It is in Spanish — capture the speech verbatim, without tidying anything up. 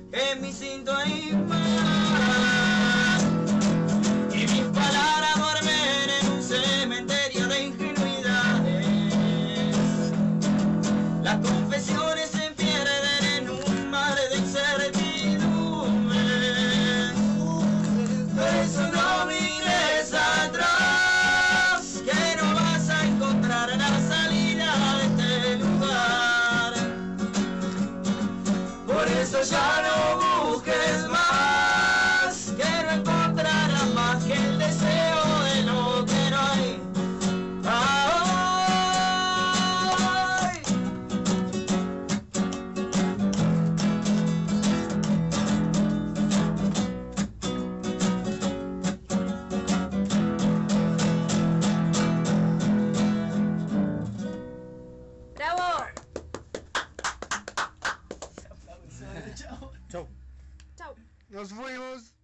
en mi instinto hay más. Y mis palabras duermen en un cementerio de ingenuidades. Las confesiones se pierden en un mar de incertidumbre. Por eso no mires atrás, que no vas a encontrar la salida de este lugar. Por eso ya no busques más, que no encontrarás más que el deseo de lo que no hay. Ay. ¡Bravo! Chau. Chau. Nos fuimos.